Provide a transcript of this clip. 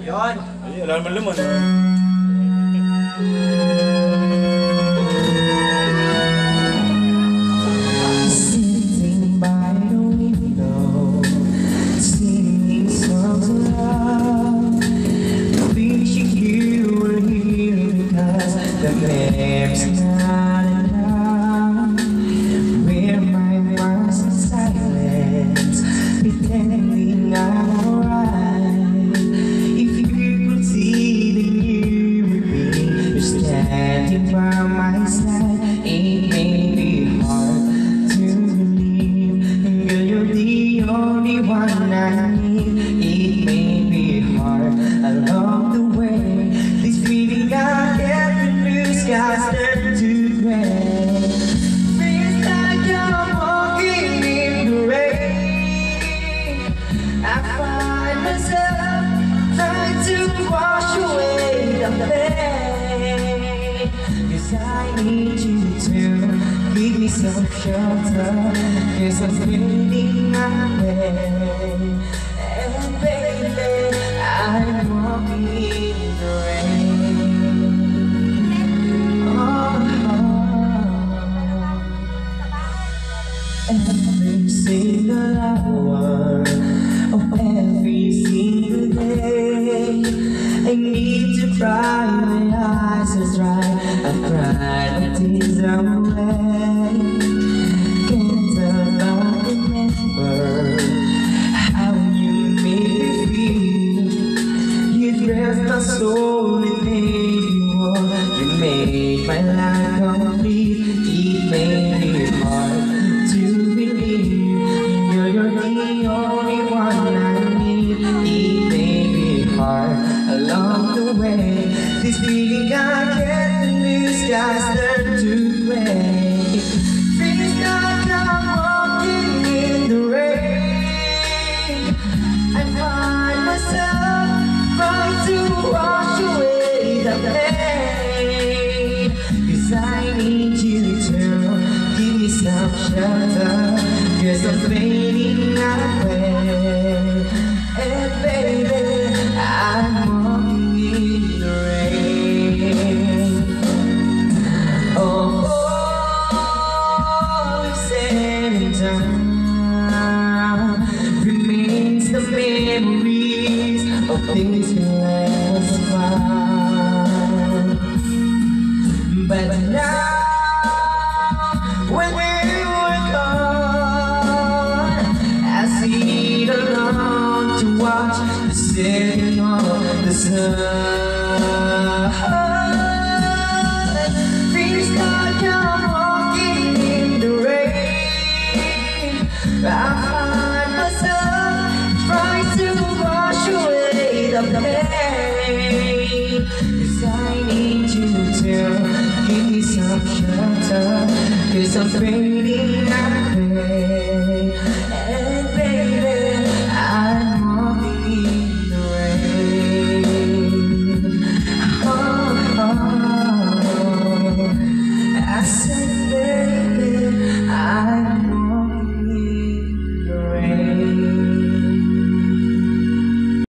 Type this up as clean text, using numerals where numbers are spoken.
Yun. Ay, wala naman laman. Sitting by the window, singing songs of love, wishing you were here because the name's not enough. Where my mind's in silence, pretending I'm alright. If you could see, then you would be. You're standing by my side. It may be hard to believe, girl, you're the only one I need. It may be hard along the way. This feeling I get when blue skies turn to gray. Feels like I'm walking in the rain. I find myself trying to wash away the pain. 'Cause I need you to give me some shelter, 'cause I'm feeling away. And baby, I'm walking in the rain. Every single hour of every single day, I need to cry, my eyes are dry. I cry the tears away. Can't about remember how you made me feel. You dressed my soul and made me warm. You made my life complete. It made me hard to believe you're the only one I need. It made me hard along the way. This feeling I get when blue skies turn to gray. Feels like I'm walking in the rain. I find myself trying to wash away the pain. 'Cause I need you to give me some shelter, 'cause I'm fading away. And baby, I'm walking in the rain. Oh, all we've said and done remains the memories of things we let us fun. But now, when you were gone, I see the long to watch the setting of the sun. Feels like I'm walking in the rain. I find myself trying to wash away the pain. 'Cause I need you to give me some shelter, 'cause I'm fading